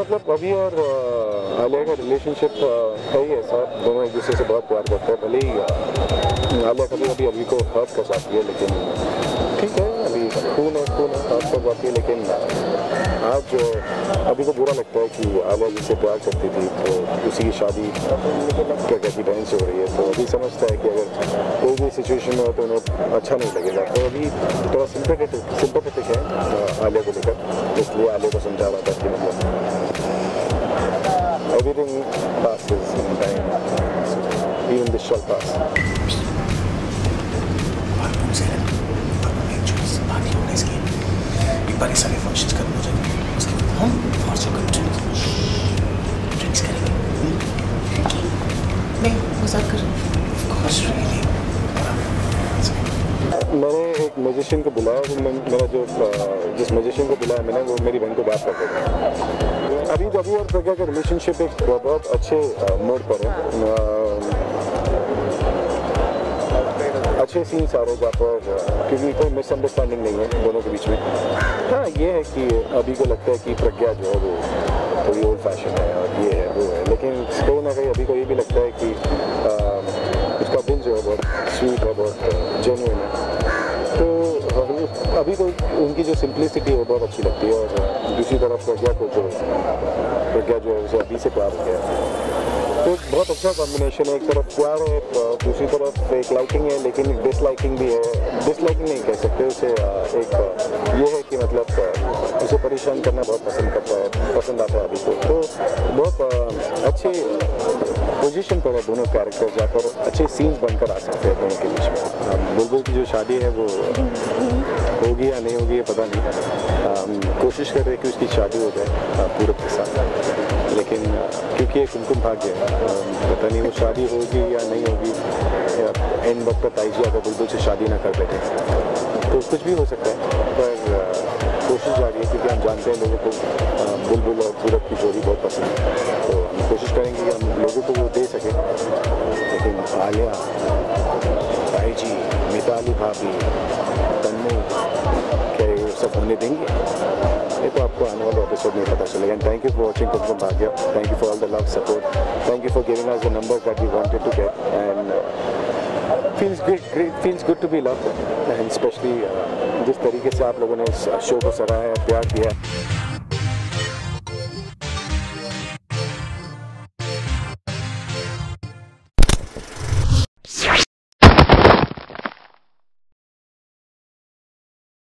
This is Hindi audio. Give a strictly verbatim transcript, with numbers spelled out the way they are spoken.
मतलब अभी और आलिया का रिलेशनशिप है ही ऐसा, दोनों एक दूसरे से बहुत प्यार करते हैं। भले ही आलिया कभी कभी अभी को हर्ट कर सकती है, लेकिन ठीक है, अभी खून है खून है हर्ट कर जाती है। लेकिन आज जो अभी को बुरा लगता है कि आलिया जिससे प्यार करती थी तो उसी की शादी क्या कहती बहन से हो रही है, तो अभी समझता है कि अगर कोई भी सिचुएशन में हो तो उन्हें अच्छा नहीं लगेगा। तो अभी थोड़ा सिंपैथेटिक सिंपैथेटिक है आलिया को लेकर, इसलिए आलिया को समझा रहा था कि मतलब everything passes in time, even this shall pass. बाकी सारे फंक्शंस खत्म हो जाएंगे, उसके बाद हम और जो ड्रिंक्स करेंगे। नहीं मजाक कर रही हूँ। मैंने एक म्यूजिशियन को बुलाया, तो मेरा जो जिस म्यूजिशियन को बुलाया मैंने, वो मेरी बहन को बात कर रहा। अभी तो अभी और प्रज्ञा का रिलेशनशिप एक बहुत अच्छे मोड पर है, अच्छे सीन्स आ रहे जहाँ पर, क्योंकि कोई मिसअंडरस्टैंडिंग नहीं है दोनों के बीच में। हाँ ये है कि अभी को लगता है कि प्रज्ञा जो है वो थोड़ी ओल्ड फैशन है और ये है वो है, लेकिन कहीं ना कहीं अभी को ये भी लगता है कि आ, उसका दिल जो है बहुत स्वीट है, बहुत जेन्युइन है। तो अभी तो उनकी जो सिंप्लिसिटी है वो बहुत अच्छी लगती है। और दूसरी तरफ प्रज्ञा को जो प्रज्ञा जो है उसे अभी से प्यार हो गया, तो बहुत अच्छा कॉम्बिनेशन है। एक तरफ प्यार है, दूसरी तरफ एक लाइकिंग है, लेकिन डिसलाइकिंग भी है। डिसलाइकिंग नहीं कह सकते उसे, एक ये है कि मतलब उसे परेशान करना बहुत पसंद करता है, पसंद आता है अभी को। तो बहुत अच्छे पोजीशन पर है दोनों कैरेक्टर, जहाँ पर अच्छे सीन्स बनकर आ सकते हैं दोनों के बीच में। बुलबुल की जो शादी है वो होगी या नहीं होगी ये पता नहीं, कोशिश कर रहे हैं कि उसकी शादी हो जाए पूरब के साथ, लेकिन क्योंकि एक कुमकुम भाग्य है, पता नहीं वो शादी होगी या नहीं होगी, या एंड वक्त पर ताइजी अगर बुलबुल से शादी ना कर बैठे तो कुछ भी हो सकता है। पर कोशिश जारी है, क्योंकि हम जानते हैं लोगों को बुलबुल और पूरब की जोड़ी बहुत पसंद है, तो हम कोशिश करेंगे कि हम लोगों को वो दे सकें। लेकिन आलिया, ताइजी, मिताली भाभी, तन्नू, क्या ये सब होने देंगे, ये तो आपको आने वाले एपिसोड में पता चलेगा। And thank you for watching Kumkum Bhagya, thank you for all the love support, thank you for giving us the numbers that we wanted to get, and feels great, great feels good to be loved, and especially uh, जिस तरीके से आप लोगों ने इस शो को सराहा है, प्यार दिया है।